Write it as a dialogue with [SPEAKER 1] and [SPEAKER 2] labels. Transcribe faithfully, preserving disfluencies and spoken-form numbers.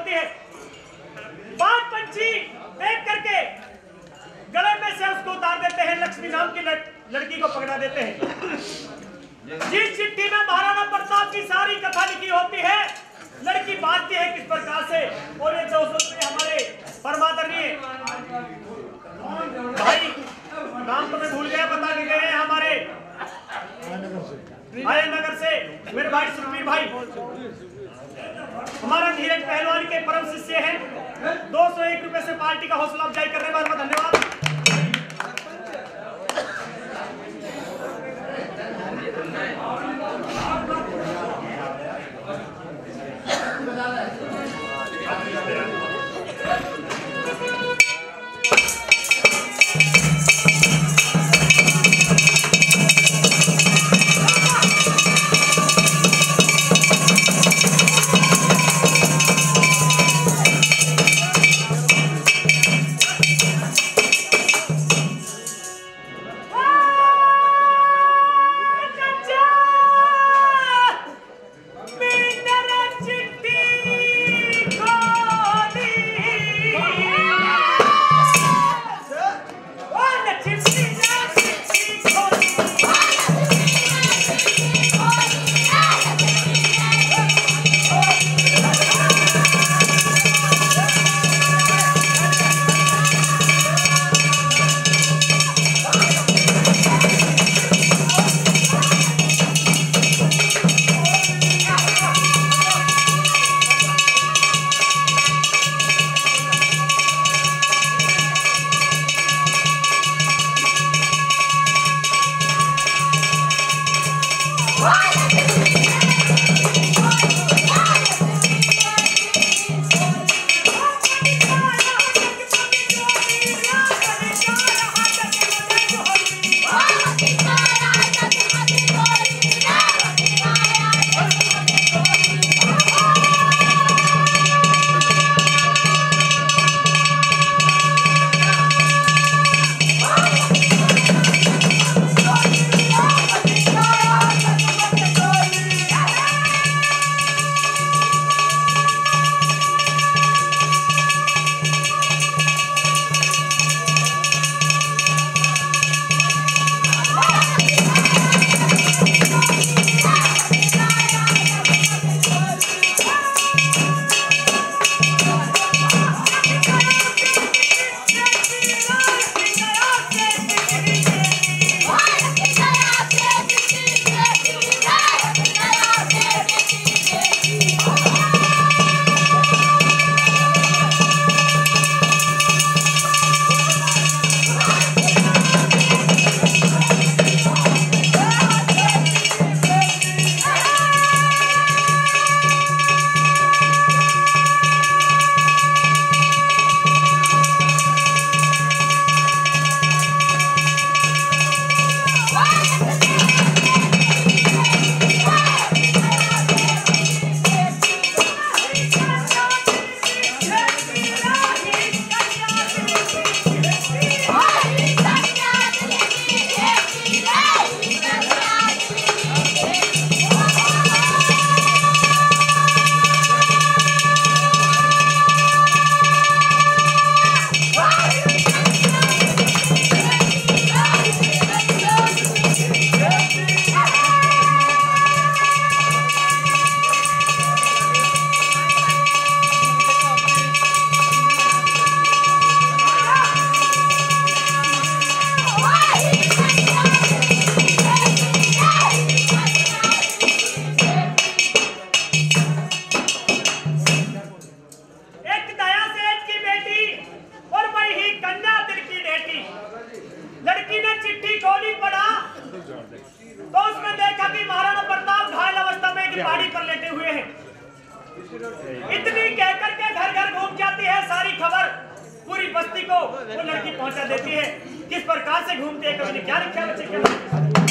[SPEAKER 1] होती है। बात पंछी देख करके गले में से उसको उतार देते हैं, लक्ष्मी नाम की लड़की को पकड़ा देते हैं। जिस चिट्ठी में महाराणा प्रताप की सारी कथा लिखी होती है, लड़की बांधती है किस प्रकार से, और ये दोस्तों हमारे परमादरणीय भाई, नाम तो मैं भूल गया, बता के गए हमारे आया नगर से मेरे भाई सुखबीर भाई, हमारा धीरज पहलवान के परम शिष्य हैं। दो सौ एक रुपए से पार्टी का हौसला अफजाई करने वाले को धन्यवाद। पहाड़ी पर लेटे हुए हैं। इतनी कहकर के घर घर घूम जाती है सारी खबर, पूरी बस्ती को वो लड़की पहुंचा देती है। किस प्रकार से घूमते हैं, कभी क्या लिखा बच्चे क्या